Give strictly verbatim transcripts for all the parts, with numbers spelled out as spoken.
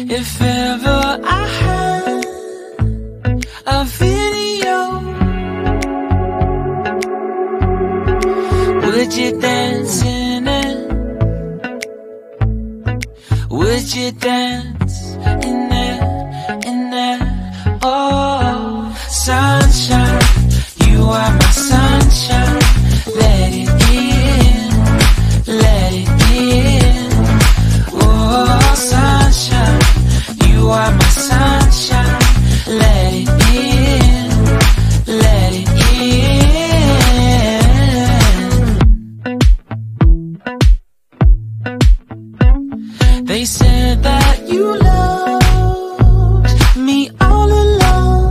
If ever I had a video, would you dance in it? Would you dance in it, in it? Oh, sunshine, you are my sunshine. Let it in, let it in. Oh, sunshine, you are my sunshine. Let it in, let it in. They said that you loved me all along.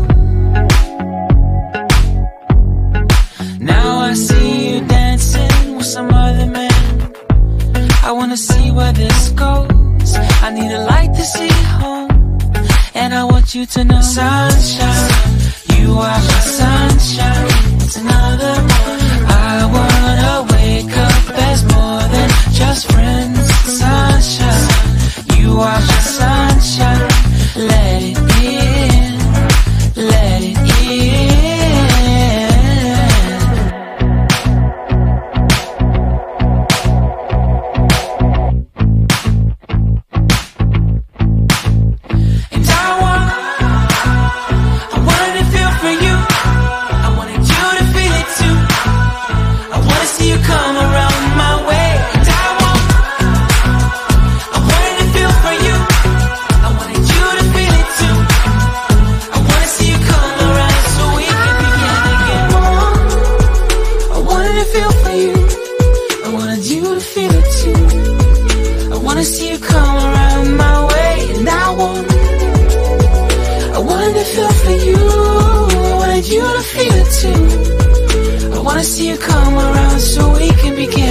Now I see you dancing with some other man. I wanna see where this goes. I need a light to see home, and I want you to know, sunshine, you are my sunshine. It's another morning. I wanna wake up as more than just friends. Sunshine, you are my sunshine. Let it in, let it in. And I want, I wanted to feel for you. I wanted you to feel it too. I wanna see you come around my way. And I want, I wanted to feel for you. I wanted you to feel it too. I wanna see you come around so we can begin again. I wanted to feel for you. I wanted you to feel it too. I wanna see you come around my way. And I want, I wanted to feel for you. I wanted you to feel it too. I wanna see you come around so we can begin